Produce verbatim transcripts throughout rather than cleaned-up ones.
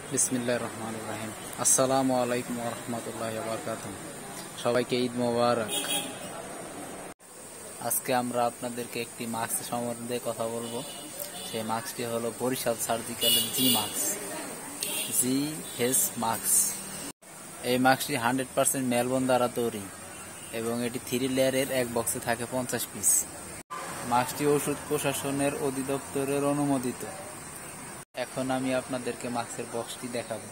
বিসমিল্লাহির রহমানির রহিম। আসসালামু আলাইকুম ওয়া রাহমাতুল্লাহি ওয়া বারাকাতুহু। সবাইকে ঈদ মোবারক। আজকে আমরা আপনাদেরকে একটি মাস্ক সম্বন্ধে কথা বলবো। সেই মাস্কটি হলো বরিশাল সার্জিক্যালের G mask, G face mask. এই মাস্কটি হান্ড্রেড পার্সেন্ট মেলবোর্ন দ্বারা তৈরি এবং এটি থ্রি লেয়ারের, এক বক্সে থাকে পঞ্চাশ পিস। মাস্কটি ওষুধ প্রশাসনের অধিদপ্তরের অনুমোদিত। এখন আমি আপনাদেরকে মাস্কের বক্সটি দেখাবো।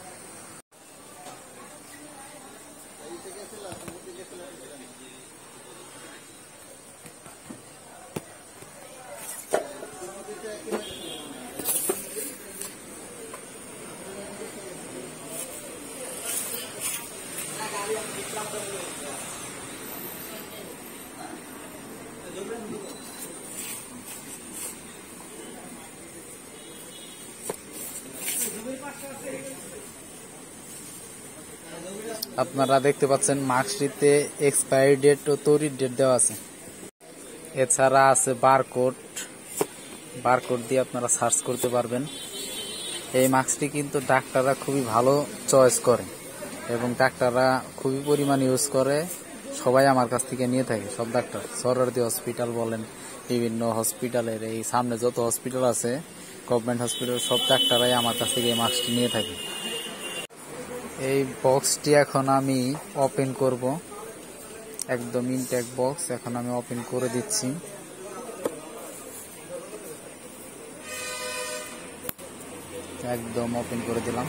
আপনারা দেখতে পাচ্ছেন মাস্কটিতে এক্সপায়ারি ডেট ও তৈরির ডেট দেওয়া আছে। এছাড়া আছে বারকোড, বারকোড দিয়ে আপনারা সার্চ করতে পারবেন। এই মাস্কটি কিন্তু ডাক্তাররা খুবই ভালো চয়েস করে এবং ডাক্তাররা খুবই পরিমাণ ইউজ করে। সবাই আমার কাছ থেকে নিয়ে থাকে, সব ডাক্তার, সরকারি হসপিটাল বলেন, বিভিন্ন হসপিটালের এই সামনে যত হসপিটাল আছে, গভর্নমেন্ট হসপিটাল, সব ডাক্তাররাই আমার কাছ থেকে এই মাস্কটি নিয়ে থাকে। এই বক্সটি এখন আমি ওপেন করব, একদম ইনটেক বক্স। এখন আমি ওপেন করে দিচ্ছি। একদম ওপেন করে দিলাম।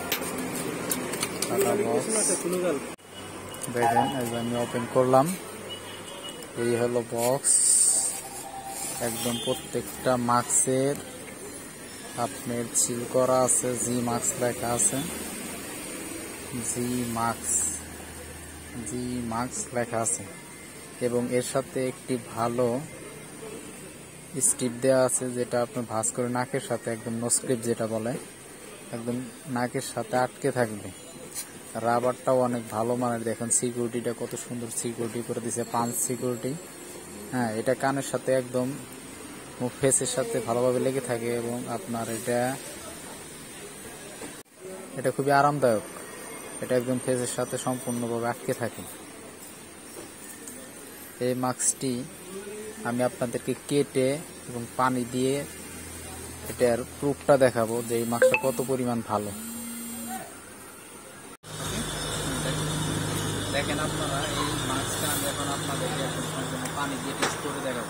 দেখেন, আমি ওপেন করলাম। এই হলো বক্স। একদম প্রত্যেকটা মাস্কের আপনার সিল করা আছে, জি মাস্ক লেখা আছে, জি মাস্ক, জি মাস্ক লেখা আছে এবং এর সাথে একটি ভালো স্ট্রিপ দেওয়া আছে, যেটা আপনার ভাঁজ করে নাকের সাথে, একদম নো স্ক্রিপ যেটা বলে, একদম নাকের সাথে আটকে থাকবে। রাবারটাও অনেক ভালো মানের। দেখেন সিকিউরিটিটা কত সুন্দর সিকিউরিটি করে দিয়েছে, পাঁচ সিকিউরিটি। হ্যাঁ, এটা কানের সাথে একদম ফেসের সাথে ভালোভাবে লেগে থাকে এবং আপনার এটা এটা খুবই আরামদায়ক। এটা একদম ফেসের সাথে সম্পূর্ণভাবে আটকে থাকে। এই মাস্কটি আমি আপনাদেরকে কেটে এবং পানি দিয়ে এটার প্রুফটা দেখাবো যে এই মাস্কটা কত পরিমাণ ভালো। দেখেন আপনারা, এই মাস্কটা আমি এখন আপনাদেরকে এখন সম্পূর্ণ পানি দিয়ে টেস্ট করে দেখাবো।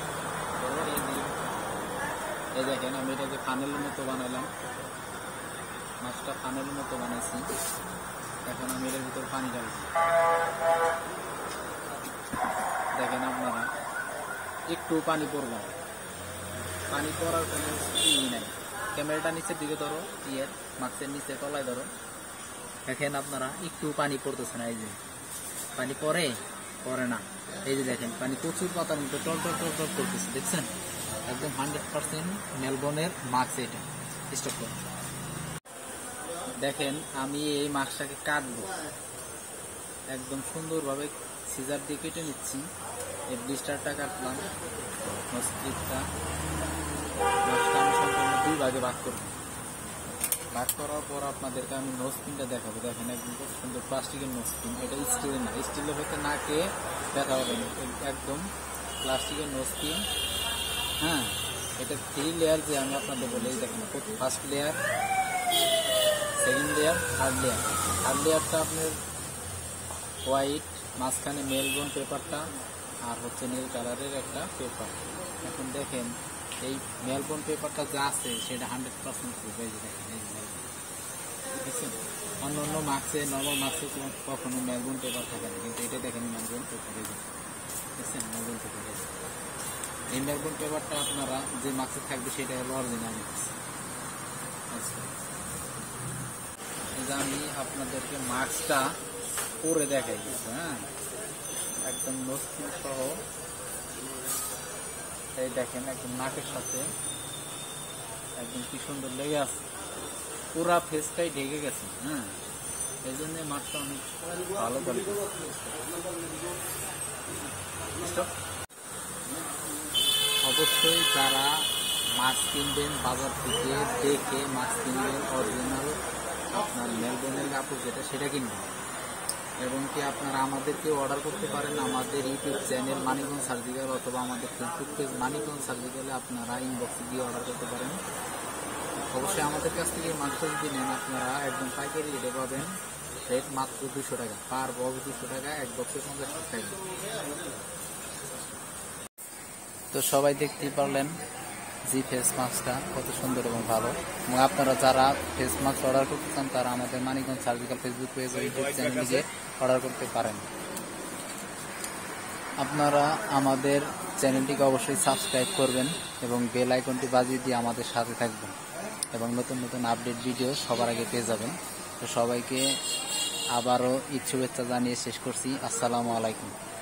এই দেখেন, আমি এটাকে ফানেলের মতো বানাইলাম, মাছটা ফানেলের মতো বানাইছি। এখন আমি এর ভিতর পানি ঢালছি। দেখেন আপনারা, একটু পানি পড়ব, পানি পড়ার কোনো ই নাই। ক্যামেরাটা নিচের দিকে ধরো, ইয়ের মাছের নিচে তলায় ধরো। দেখেন আপনারা, একটু পানি পড়তেছে না। এই যে পানি পরে পরে না, এই যে দেখেন পানি প্রচুর পাতার মতো টল টল টল টল করতেছে। দেখছেন, একদম হান্ড্রেড পার্সেন্ট মেলবোর্নের মাস্ক। এটা স্টপ করুন। দেখেন, আমি এই মাস্কটাকে কাটবো, একদম সুন্দরভাবে সিজার দিয়ে কেটে নিচ্ছি। এই ব্লিস্টারটা কাটলাম, স্ট্রিপটা, মাস্কটা আমি সম্পূর্ণ দুই ভাগে ভাগ করবো। ভাগ করার পর আপনাদেরকে আমি নোজ পিনটা দেখাবো। দেখেন, একদম খুব সুন্দর প্লাস্টিকের নোজ পিন। এটা স্টিলের না, স্টিলের হতে নাকে ব্যথা হবে না, একদম প্লাস্টিকের নোজ পিন। হ্যাঁ, এটা থ্রি লেয়ার যে আমি আপনাদের বলি। দেখেন, first layer, second layer, third layer. Third লেয়ারটা আপনার হোয়াইট, মাঝখানে মেলবোর্ন পেপারটা, আর হচ্ছে নীল কালারের একটা পেপার। এখন দেখেন, এই মেলবোর্ন পেপারটা যা আছে সেটা হান্ড্রেড পার্সেন্ট প্রুফ। এই যে দেখেন, এই যে দেখছেন, অন্য অন্য মাস্কে, নর্মাল মাস্কে কখনো মেলবোর্ন পেপার থাকে না, কিন্তু এটা দেখেন মেলবোর্ন পেপার। এই যে দেখছেন, মেলবোর্ন পেপার। এই মেলবোর্ন পেপারটা আপনারা যে মাস্কে থাকবে সেটা হলো অরিজিনাল মাস্ক। আমি আপনাদেরকে মাস্কটা পরে দেখাই দিচ্ছি। হ্যাঁ, একদম নস্তিন সহ। এই দেখেন, একদম নাকের সাথে একদম কি সুন্দর লেগে আছে, পুরা ফেসটাই ঢেকে গেছে। হ্যাঁ, এই জন্য মাস্কটা অনেক ভালো কোয়ালিটি। অবশ্যই যারা মাছ কিনবেন বাজার থেকে দেখে মাছ কিনবেন, অরিজিনাল আপনার ভাই বোনের কাপড় যেটা সেটা কিনবেন। এবং কি আপনারা আমাদেরকে অর্ডার করতে পারেন আমাদের ইউটিউব চ্যানেল মানিকগঞ্জ সার্জিক্যাল অথবা আমাদের ফেসবুক পেজ মানিকগঞ্জ সার্জিক্যালে আপনারা ইনবক্সে দিয়ে অর্ডার করতে পারেন। অবশ্যই আমাদের কাছ থেকে মাত্র যদি নেন আপনারা একদম পাইকারি রেটে পাবেন, রেট মাত্র দুশো টাকা পার বক্স, দুশো টাকা এক বক্সে পঞ্চাশ টাকা। তো সবাই দেখতেই পারলেন জি ফেস মাস্কটা কত সুন্দর এবং ভালো। এবং আপনারা যারা ফেস মাস্ক অর্ডার করতে চান তারা আমাদের মানিকগঞ্জ সার্জিক্যাল ফেসবুক পেজ ও ইউটিউব চ্যানেলে অর্ডার করতে পারেন। আপনারা আমাদের চ্যানেলটিকে অবশ্যই সাবস্ক্রাইব করবেন এবং বেল আইকনটি বাজিয়ে দিয়ে আমাদের সাথে থাকবেন এবং নতুন নতুন আপডেট ভিডিও সবার আগে পেয়ে যাবেন। তো সবাইকে আবারও ঈদ শুভেচ্ছা জানিয়ে শেষ করছি। আসসালামু আলাইকুম।